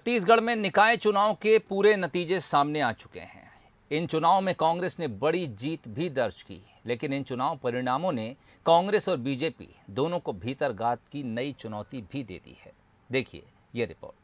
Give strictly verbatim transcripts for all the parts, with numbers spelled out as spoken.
छत्तीसगढ़ में निकाय चुनाव के पूरे नतीजे सामने आ चुके हैं। इन चुनावों में कांग्रेस ने बड़ी जीत भी दर्ज की, लेकिन इन चुनाव परिणामों ने कांग्रेस और बीजेपी दोनों को भीतरघात की नई चुनौती भी दे दी है। देखिए ये रिपोर्ट।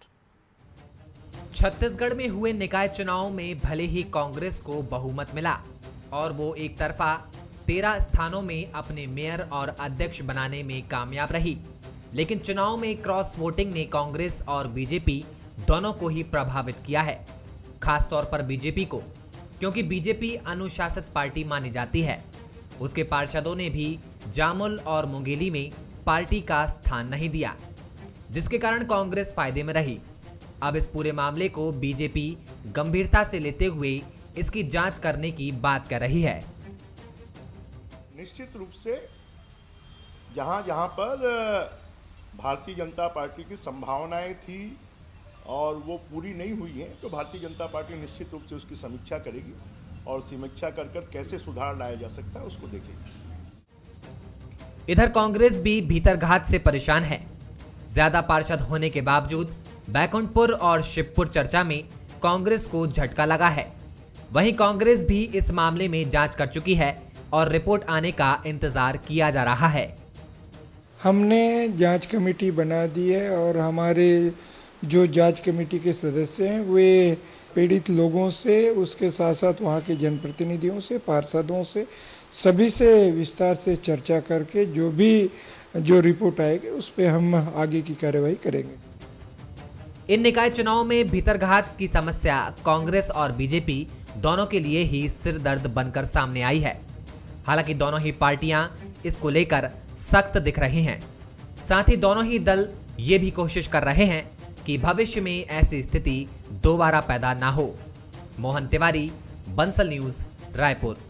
छत्तीसगढ़ में हुए निकाय चुनाव में भले ही कांग्रेस को बहुमत मिला और वो एक तरफा तेरह स्थानों में अपने मेयर और अध्यक्ष बनाने में कामयाब रही, लेकिन चुनाव में क्रॉस वोटिंग ने कांग्रेस और बीजेपी दोनों को ही प्रभावित किया है। खास तौर पर बीजेपी को, क्योंकि बीजेपी अनुशासित पार्टी मानी जाती है। उसके पार्षदों ने भी जामुल और मुंगेली में पार्टी का स्थान नहीं दिया, जिसके कारण कांग्रेस फायदे में रही। अब इस पूरे मामले को बीजेपी गंभीरता से लेते हुए इसकी जांच करने की बात कर रही है। निश्चित रूप से जहां जहां पर भारतीय जनता पार्टी की संभावनाएं थी और वो पूरी नहीं हुई हैं, तो भारतीय जनता पार्टी निश्चित रूप से उसकी समीक्षा करेगी और समीक्षा कर कर कैसे सुधार लाया जा सकता है उसको देखेगी। इधर कांग्रेस भी भीतरघात से परेशान है। ज्यादा पार्षद होने के बावजूद बैकुंठपुर और शिवपुर चर्चा में कांग्रेस को झटका लगा है। वहीं कांग्रेस भी इस मामले में जांच कर चुकी है और रिपोर्ट आने का इंतजार किया जा रहा है। हमने जांच कमेटी बना दी है और हमारे जो जांच कमेटी के सदस्य हैं वे पीड़ित लोगों से, उसके साथ साथ वहाँ के जनप्रतिनिधियों से, पार्षदों से, सभी से विस्तार से चर्चा करके जो भी जो रिपोर्ट आएगी उस पर हम आगे की कार्रवाई करेंगे। इन निकाय चुनाव में भीतरघात की समस्या कांग्रेस और बीजेपी दोनों के लिए ही सिरदर्द बनकर सामने आई है। हालांकि दोनों ही पार्टियां इसको लेकर सख्त दिख रही हैं। साथ ही दोनों ही दल ये भी कोशिश कर रहे हैं कि भविष्य में ऐसी स्थिति दोबारा पैदा ना हो। मोहन तिवारी, बंसल न्यूज, रायपुर।